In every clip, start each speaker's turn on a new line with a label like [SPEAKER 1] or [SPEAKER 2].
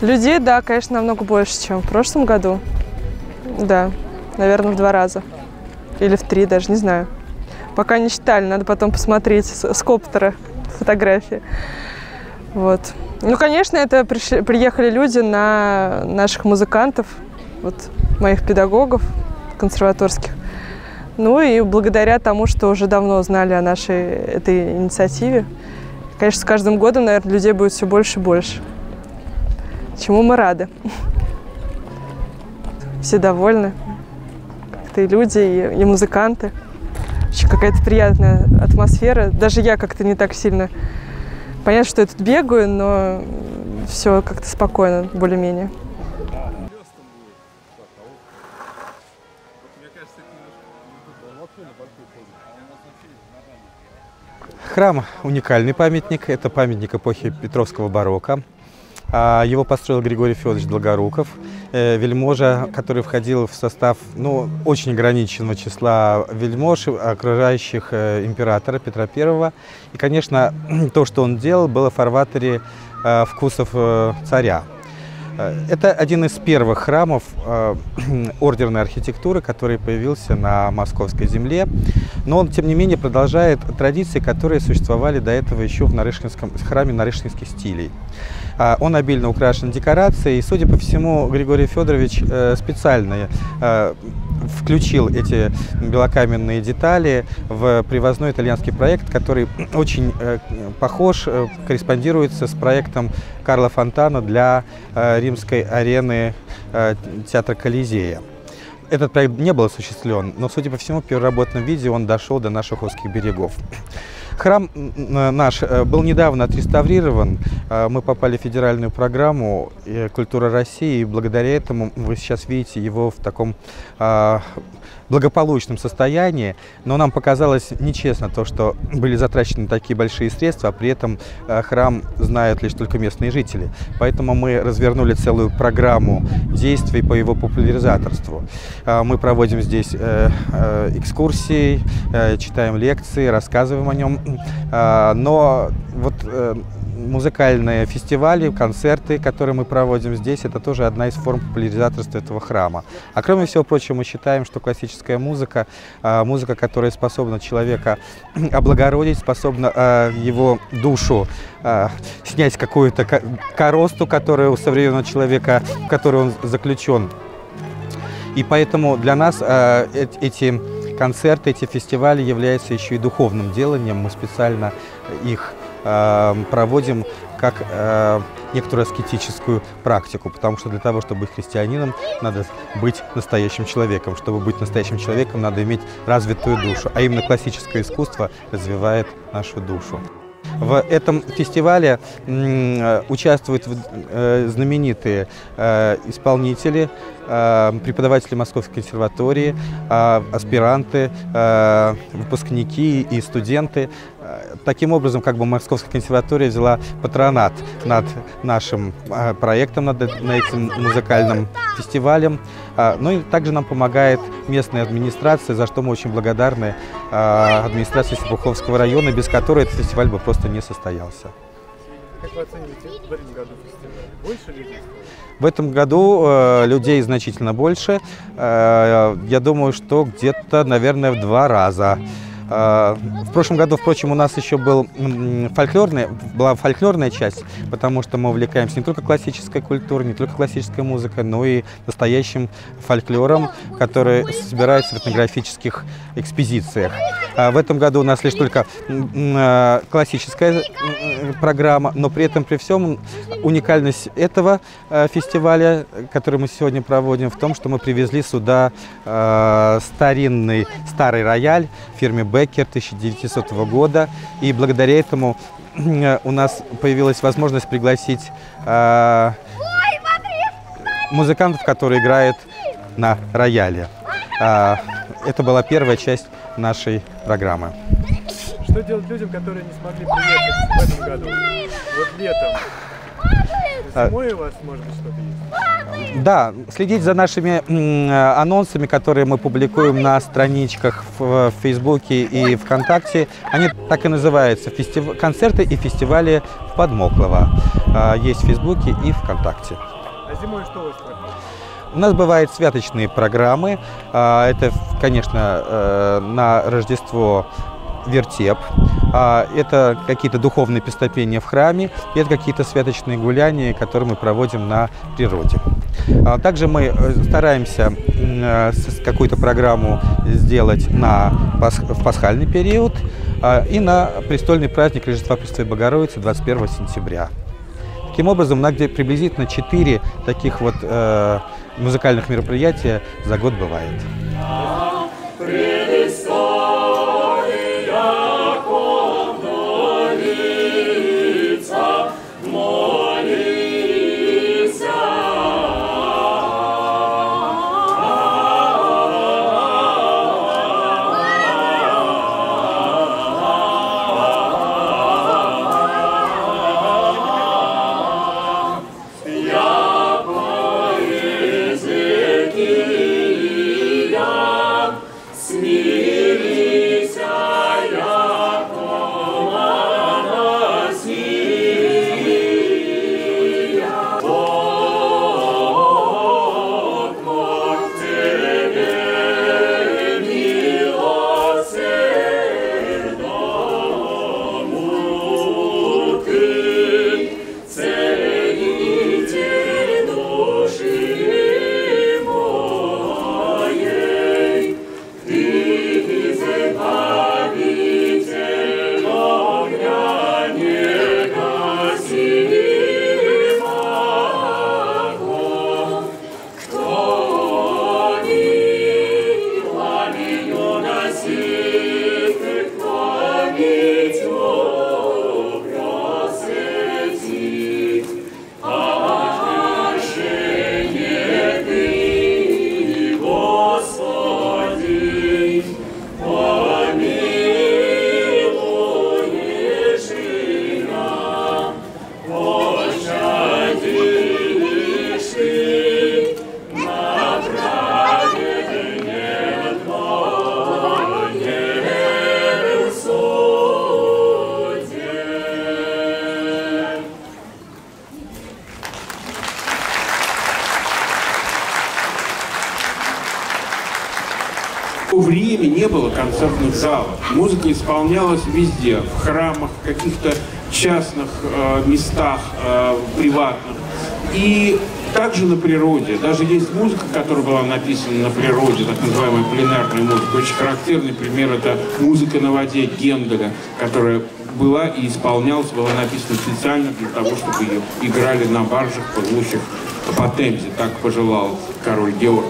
[SPEAKER 1] Людей, да, конечно, намного больше, чем в прошлом году. Да, наверное, в 2 раза. Или в 3 даже, не знаю. Пока не считали, надо потом посмотреть с коптера фотографии. Вот. Ну, конечно, это приехали люди на наших музыкантов, вот, моих педагогов консерваторских. Ну и благодаря тому, что уже давно знали о нашей этой инициативе, конечно, с каждым годом, наверное, людей будет все больше и больше. Чему мы рады. Все довольны. Как-то и люди, и музыканты. Очень какая-то приятная атмосфера. Даже я как-то не так сильно... Понятно, что я тут бегаю, но все как-то спокойно, более-менее.
[SPEAKER 2] Храм – уникальный памятник. Это памятник эпохи Петровского барокко. Его построил Григорий Федорович Долгоруков, вельможа, который входил в состав очень ограниченного числа вельмож, окружающих императора Петра I. И, конечно, то, что он делал, было в фарватере вкусов царя. Это один из первых храмов ордерной архитектуры, который появился на московской земле. Но он, тем не менее, продолжает традиции, которые существовали до этого еще в храме нарышкинских стилей. Он обильно украшен декорацией, и, судя по всему, Григорий Федорович специально включил эти белокаменные детали в привозной итальянский проект, который очень похож, корреспондируется с проектом Карла Фонтана для римской арены театра Колизея. Этот проект не был осуществлен, но, судя по всему, в переработанном виде он дошел до наших узких берегов. Храм наш был недавно отреставрирован. Мы попали в федеральную программу «Культура России», и благодаря этому вы сейчас видите его в таком благополучном состоянии. Но нам показалось нечестно то, что были затрачены такие большие средства, а при этом храм знают лишь только местные жители. Поэтому мы развернули целую программу действий по его популяризаторству. Мы проводим здесь экскурсии, читаем лекции, рассказываем о нем. Но вот музыкальные фестивали, концерты, которые мы проводим здесь, это тоже одна из форм популяризаторства этого храма. А кроме всего прочего, мы считаем, что классическая музыка, музыка, которая способна человека облагородить, способна его душу снять какую-то коросту, которая у современного человека, в которой он заключен. И поэтому для нас эти концерты, эти фестивали являются еще и духовным деланием. Мы специально их проводим как некоторую аскетическую практику, потому что для того, чтобы быть христианином, надо быть настоящим человеком. Чтобы быть настоящим человеком, надо иметь развитую душу, а именно классическое искусство развивает нашу душу. В этом фестивале участвуют знаменитые исполнители, преподаватели Московской консерватории, аспиранты, выпускники и студенты. Таким образом, Московская консерватория взяла патронат над нашим проектом, над этим музыкальным фестивалем. Ну и также нам помогает местная администрация, за что мы очень благодарны администрации Серпуховского района, без которой этот фестиваль бы просто не состоялся.
[SPEAKER 3] Как вы оцениваете в этом году фестиваль? Больше людей?
[SPEAKER 2] В этом году людей значительно больше. Я думаю, что где-то, наверное, в 2 раза. В прошлом году, впрочем, у нас еще была фольклорная часть, потому что мы увлекаемся не только классической культурой, не только классической музыкой, но и настоящим фольклором, который собирается в этнографических экспозициях. В этом году у нас лишь только классическая программа, но при этом, при всем, уникальность этого фестиваля, который мы сегодня проводим, в том, что мы привезли сюда старый рояль фирмы Беккер 1900 года, и благодаря этому у нас появилась возможность пригласить музыкантов, которые играют на рояле. Это была первая часть нашей программы.
[SPEAKER 3] Что делать людям, которые не смогли приехать в этом году? Вот летом. Зимой у вас, может быть, что-то есть?
[SPEAKER 2] Да, следить за нашими анонсами, которые мы публикуем на страничках в Фейсбуке и ВКонтакте. Они так и называются – концерты и фестивали в Подмоклово. Есть в Фейсбуке и ВКонтакте.
[SPEAKER 3] А зимой что у вас проходит?
[SPEAKER 2] У нас бывают святочные программы. Это, конечно, на Рождество вертеп. Это какие-то духовные песнопения в храме. И это какие-то святочные гуляния, которые мы проводим на природе. Также мы стараемся какую-то программу сделать в пасхальный период и на престольный праздник Рождества Пресвятой Богородицы 21 сентября. Таким образом, у нас где приблизительно 4 таких вот музыкальных мероприятия за год бывает.
[SPEAKER 4] В то время не было концертных залов. Музыка исполнялась везде, в храмах, в каких-то частных местах, приватных. И также на природе. Даже есть музыка, которая была написана на природе, так называемая пленарная музыка. Очень характерный пример — это музыка на воде Генделя, которая была и исполнялась, была написана специально для того, чтобы ее играли на баржах, плывущих по Темзе. Так пожелал король Георг.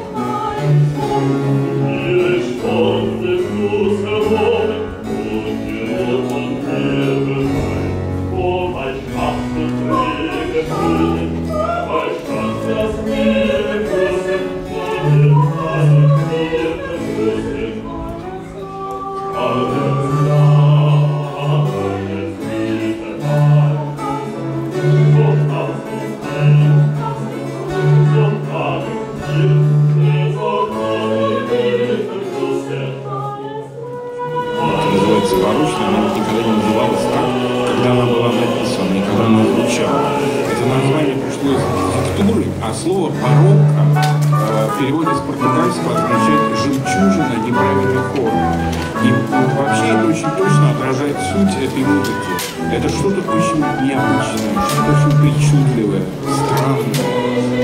[SPEAKER 4] Слово «барокко» в переводе с португальского означает «жемчужина неправильной формы». И вообще это очень точно отражает суть этой музыки. Это что-то очень необычное, что-то очень причудливое, странное.